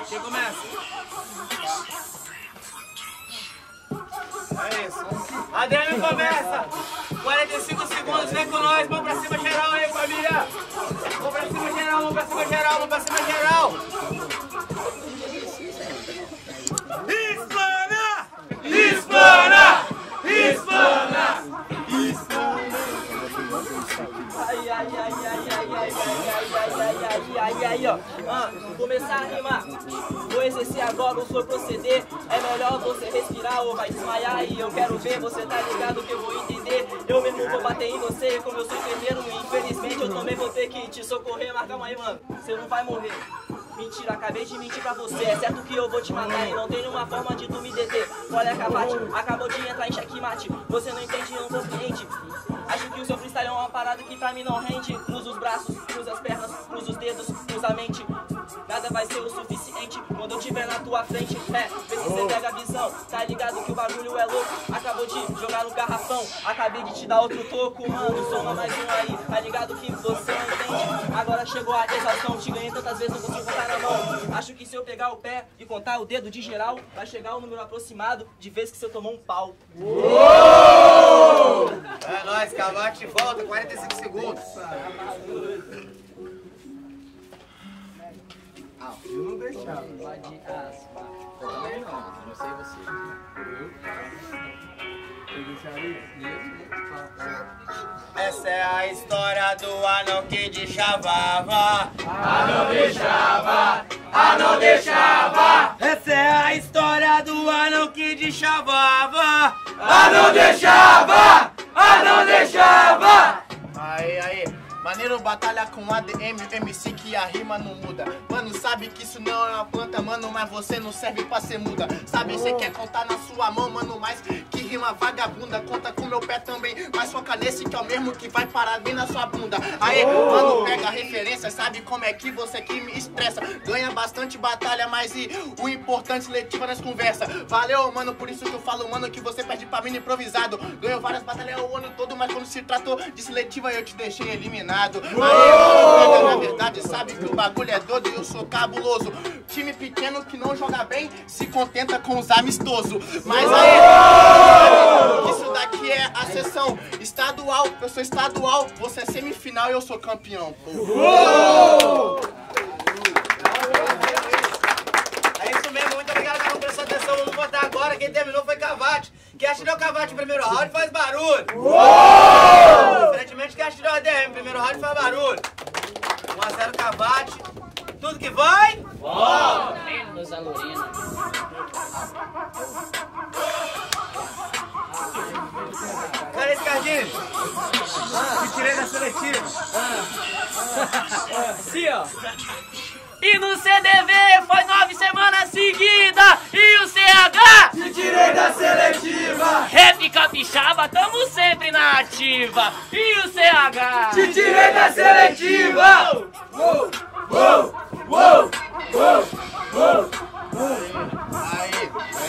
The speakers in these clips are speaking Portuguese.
Quem começa? É isso. ADM começa. 45 segundos, vem com nós. Vamos pra cima geral aí, família. Vamos pra cima geral, vamos pra cima geral, vamos pra cima geral. Hispana! Hispana! Hispana! Hispana! Aí, ó. Começar a rimar. Vou exercer agora o seu proceder. É melhor você respirar ou vai desmaiar. E eu quero ver, você tá ligado que eu vou entender. Eu mesmo vou bater em você, como eu sou enfermeiro. Infelizmente eu também vou ter que te socorrer. Mas calma aí, mano, você não vai morrer. Mentira, acabei de mentir pra você. É certo que eu vou te matar e não tem nenhuma forma de tu me deter. Olha, Cavate, acabou de entrar em checkmate. Você não entende, não compreende. Acho que o seu freestyle é uma parada que pra mim não rende. Cruza os braços, cruza as pernas, cruza os dedos, cruza a mente. Nada vai ser o suficiente quando eu tiver na tua frente. É, vê se você pega a visão. Tá ligado que o bagulho é louco. Acabou de jogar no garrafão. Acabei de te dar outro toco, mano. Soma mais um aí. Tá ligado que você não entende. Agora chegou a exaustão. Te ganhei tantas vezes, não consigo contar na mão. Acho que se eu pegar o pé e contar o dedo de geral, vai chegar o número aproximado de vezes que você tomou um pau. Uou! É nóis, Cavate, volta, 45 segundos. Eu não deixava. Eu também não sei você. Eu deixaria? Essa é a história do anão que deixava. Não deixava, não deixava. Essa é a história do anão que deixava. Não deixava, não deixava. Aí, maneiro batalha com ADM, MC que a rima não muda. Mano, sabe que isso não é uma planta, mano, mas você não serve pra ser muda. Sabe, você quer contar na sua mão, mano, mas que rima vagabunda. Conta com meu pé também, mas foca nesse que é o mesmo que vai parar bem na sua bunda. Aí, mano, pega a referência, sabe como é que você que me estressa. Ganha bastante batalha, mas o importante seletiva nas conversas. Valeu, mano, por isso que eu falo, mano, que você perde pra mim improvisado. Ganhou várias batalhas o ano todo, mas quando se tratou de seletiva eu te deixei eliminado. Aí, mano, na verdade, sabe que o bagulho é doido e eu sou cabuloso. Time pequeno que não joga bem se contenta com os amistosos. Mas aí, sabe, isso daqui é a sessão estadual. Eu sou estadual, você é semifinal e eu sou campeão. É isso mesmo, muito obrigado por prestar atenção. Vamos botar agora. Quem terminou foi Cavate. Quem atirou o Cavate no primeiro round faz barulho. Diferentemente, quem atirou a ADM no primeiro round faz barulho. 1-0 Cavate. Tudo que vai? Volta! Nos Alorina. Cara, esse cardinho. Que tirei da seletiva. Assim, ó. E no CDV foi 9 semanas seguidas. E o CH? Te tirei da seletiva. Rap Capixaba, tamo sempre na ativa. E o CH? Te tirei da seletiva. Uou, uou, uou, uou, uou. Aí,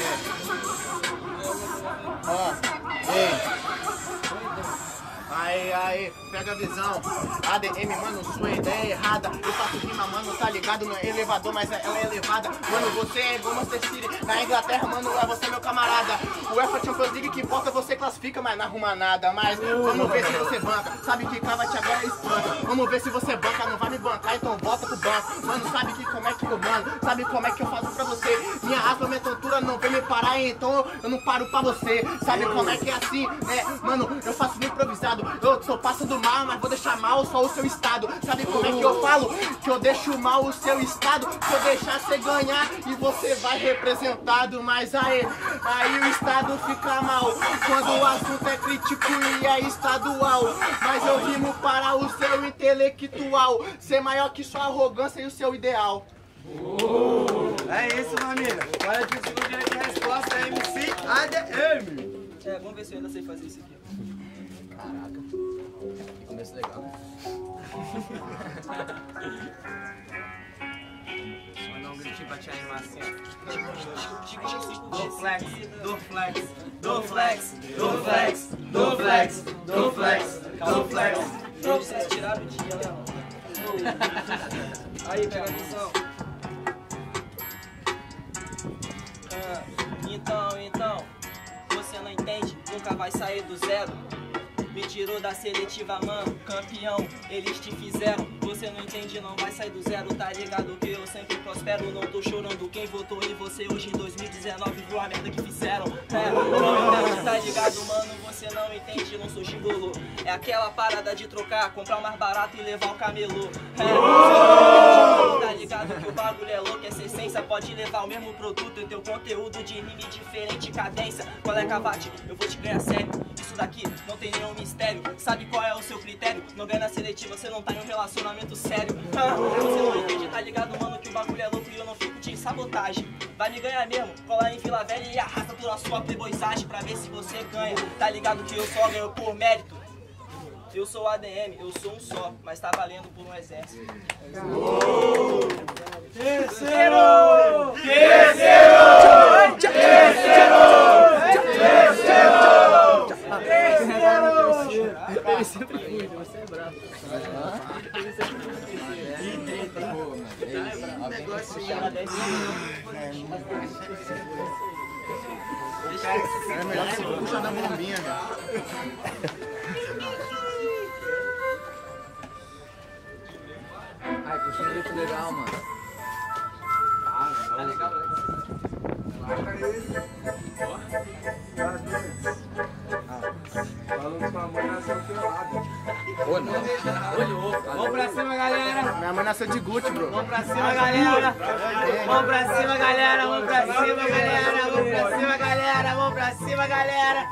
Aí, pega a visão. ADM, mano, sua ideia é errada. Eu faço rima, mano, tá ligado? Não é elevador, mas ela é elevada. Mano, você é igual Manchester City. Na Inglaterra, mano, é você meu camarada. O UEFA Champions League que importa, você classifica, mas não arruma nada. Mas vamos ver se você banca. Sabe que Cavate agora é espanca. Vamos ver se você banca, não vai me bancar, então volta pro banco. Mano, sabe que como é que eu mando? Sabe como é que eu faço pra você? Minha aspa, minha tontura não vem me parar, então eu não paro pra você. Sabe como é que é assim, né? Mano, eu faço no improvisado. Eu tô passando mal, mas vou deixar mal só o seu estado. Sabe como é que eu falo? Que eu deixo mal o seu estado. Se eu deixar você ganhar e você vai representado. Mas aí o estado fica mal quando o assunto é crítico e é estadual. Mas eu rimo para o seu intelectual ser maior que sua arrogância e o seu ideal. É isso, família. Agora que o segundo direito de resposta é MC ADM. Vamos ver se eu ainda sei fazer isso aqui. Caraca, que começo legal. Mandar um gritinho pra te animar assim, ó. Do flex, do flex, do flex, do flex, do flex, do flex, do flex. Vocês tiraram o dia, né? Aí, pega a visão. nunca vai sair do zero. Me tirou da seletiva, mano, campeão, eles te fizeram. Você não entende, não vai sair do zero, tá ligado que eu sempre prospero. Não tô chorando quem votou em você hoje em 2019, viu a merda que fizeram. Não entende, tá ligado, mano, você não entende, não sou gigolô. É aquela parada de trocar, comprar mais barato e levar o camelô. Tá ligado que o bagulho é louco, essa essência pode levar o mesmo produto e teu conteúdo de rime diferente, cadência. Qual é, Cavate? Eu vou te ganhar sério. Isso daqui não tem nenhum mistério. Sabe qual é o seu critério? Não ganha na seletiva, você não tá em um relacionamento sério. Você não entende, tá ligado, mano, que o bagulho é louco e eu não fico de sabotagem. Vai me ganhar mesmo, cola em Vila Velha e arrasta toda a sua playboyzagem pra ver se você ganha. Tá ligado que eu só ganho por mérito. Eu sou ADM, eu sou um só, mas tá valendo por um exército. Terceiro! Terceiro! Terceiro! Ele sempre cuida, você é bravo. É melhor que você puxa da bombinha, velho. Ai, puxa um jeito legal, mano. Tá legal, Falando com a mãe nasceu do teu lado. Ô, não. Vamos pra cima, galera! Minha mãe nasceu de Gucci, bro. Vamos pra cima, galera! Vamos pra cima, galera! Vamos pra cima, galera! Vamos pra cima, galera! Vamos pra cima, galera!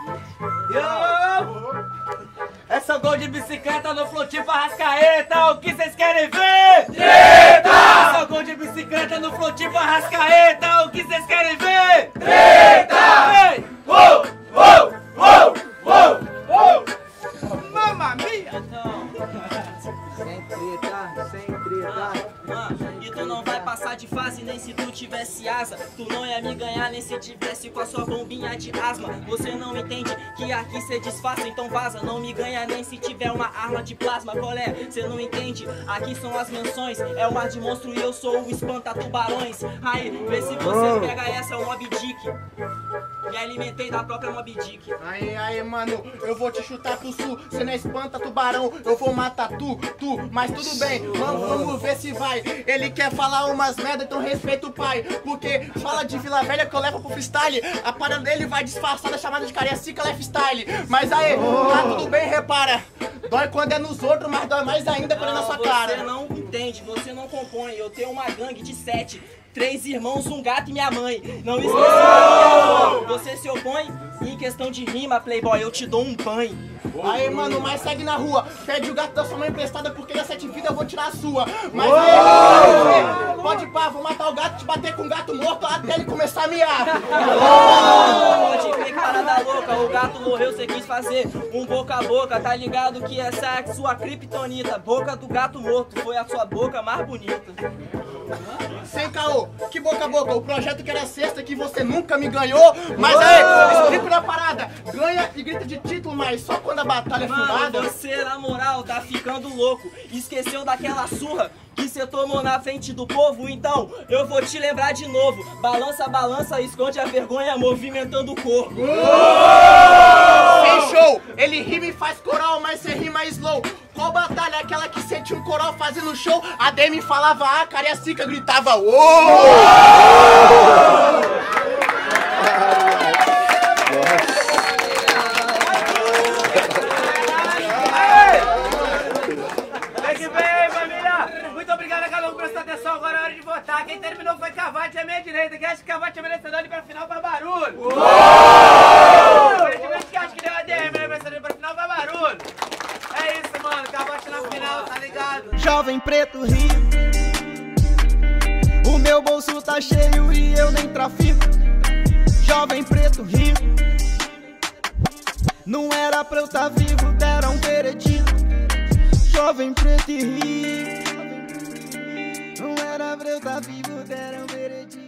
Yo! Essa gol de bicicleta no Flotivo Arrascaeta, o que vocês querem ver? Treta! Essa gol de bicicleta no Flotivo Arrascaeta, o que vocês querem ver? Treta! Ei! Uou! Uou! Uou! Uou! Uou! Mamma mia! Sem treta, sem treta. E tu não vai passar de fase nem se tu tivesse asa. Tu não ia me ganhar nem se tivesse com a sua bombinha de asma. Você não entende que aqui cê disfarça, então vaza. Não me ganha nem se tiver uma arma de plasma. Qual é? Cê não entende? Aqui são as menções. É o mar de monstro e eu sou o espanta-tubarões. Aí, vê se você pega essa, o Moby Dick. Me alimentei da própria Moby Dick. Aí, mano, eu vou te chutar pro sul. Cê não espanta tubarão, eu vou matar tu. Mas tudo bem, vamos ver se vai. Ele quer falar umas merda, então respeita o pai. Porque fala de Vila Velha que eu levo pro freestyle. A parada dele vai disfarçar da chamada de Cariacica Lifestyle. Mas aí, tá tudo bem, repara. Dói quando é nos outros, mas dói mais ainda quando é na sua cara. Você não entende, você não compõe. Eu tenho uma gangue de 7. 3 irmãos, um gato e minha mãe. Não esqueça da minha avó. Você se opõe? Em questão de rima, playboy, eu te dou um banho. Aí, mano, mas segue na rua. Pede o gato da sua mãe emprestada porque na 7 vidas eu vou tirar a sua. Mas aí, pode pá, vou matar o gato, te bater com o gato morto até ele começar a miar. Pode crer, que parada louca. O gato morreu, você quis fazer um boca a boca. Tá ligado que essa é a sua criptonita. Boca do gato morto foi a sua boca mais bonita. Sem caô, que boca a boca, o projeto que era sexta que você nunca me ganhou. Mas aí, explico na parada, ganha e grita de título, mas só quando a batalha é filmada. Mano, você na moral tá ficando louco. Esqueceu daquela surra que você tomou na frente do povo? Então, eu vou te lembrar de novo. Balança, balança, esconde a vergonha movimentando o corpo. Sem show, ele rima e faz coral, mas cê rima slow. Qual batalha é aquela que sente um coral fazendo show? A Demi falava a Cariacica gritava uou! Vem que vem, família! Muito obrigado a cada um por prestar atenção. Agora é hora de votar. Quem terminou foi Cavate, é meia direita. Quem acha que Cavate é merecedor de ir pra final faz barulho. Quem acha que deu ADM é merecedor de ir pra final faz barulho. É isso, mano. Cavate na final, tá ligado? Jovem preto rico, o meu bolso tá cheio e eu nem trafico. Jovem preto rico, não era pra eu tá vivo, deram um veredito. Jovem preto e rico, não era pra eu tá vivo, deram um veredito.